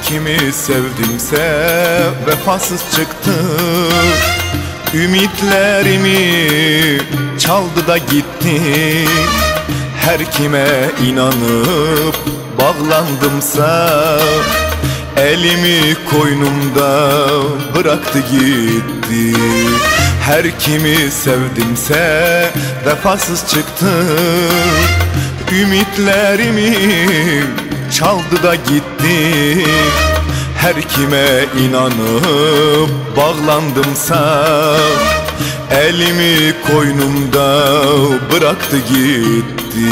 kimi sevdimse vefasız çıktı. Ümitlerimi çaldı da gitti. Her kime inanıp bağlandımsa elimi koynumda bıraktı gitti. Her kimi sevdimse vefasız çıktı. Ümitlerimi çaldı da gitti. Her kime inanıp bağlandımsa elimi koynumda bıraktı gitti.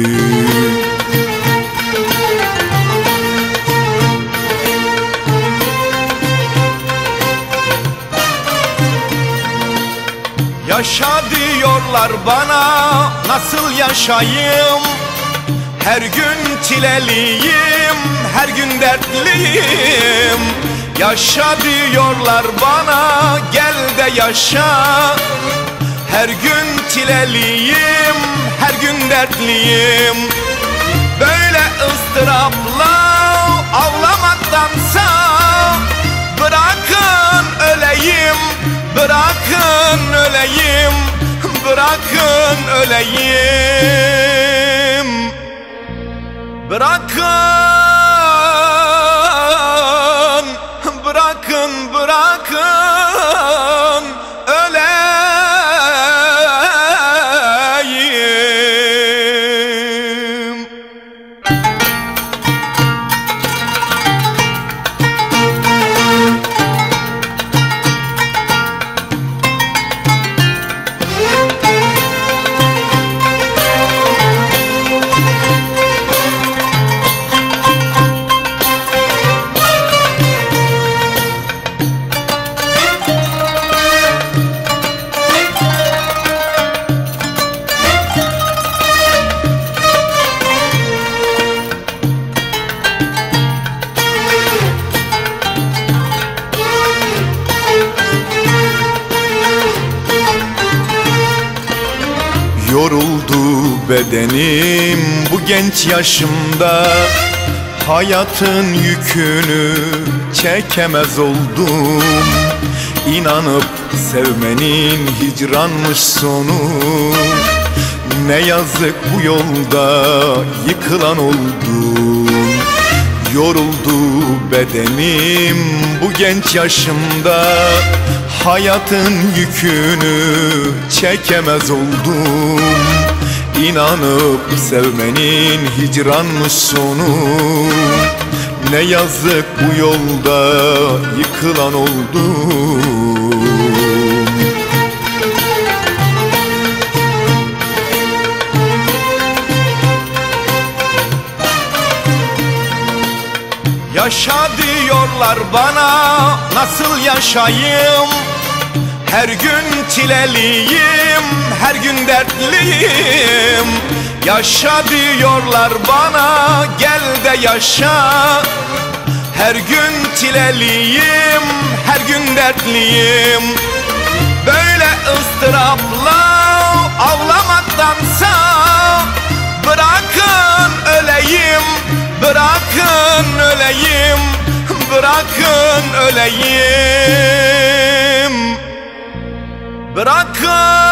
Yaşa diyorlar bana, nasıl yaşayayım? Her gün çileliyim, her gün dertliyim. Yaşa diyorlar bana, gel de yaşa. Her gün çileliyim, her gün dertliyim. Böyle ıstırapla ağlamaktansa bırakın öleyim, bırakın öleyim, bırakın öleyim. Bırakın, bırakın, bırakın öleyim. Yoruldu bedenim bu genç yaşımda. Hayatın yükünü çekemez oldum. İnanıp sevmenin hicranmış sonu. Ne yazık bu yolda yıkılan oldum. Yoruldu bedenim bu genç yaşımda. Hayatın yükünü çekemez oldum. İnanıp sevmenin hicranmış sonu. Ne yazık bu yolda yıkılan oldum. Yaşa diyorlar bana, nasıl yaşayayım? Her gün çileliyim, her gün dertliyim. Yaşa diyorlar bana, gel de yaşa. Her gün çileliyim, her gün dertliyim. Böyle ıstırapla ağlamaktansa bırakın öleyim, bırakın öleyim, bırakın öleyim. Bırakın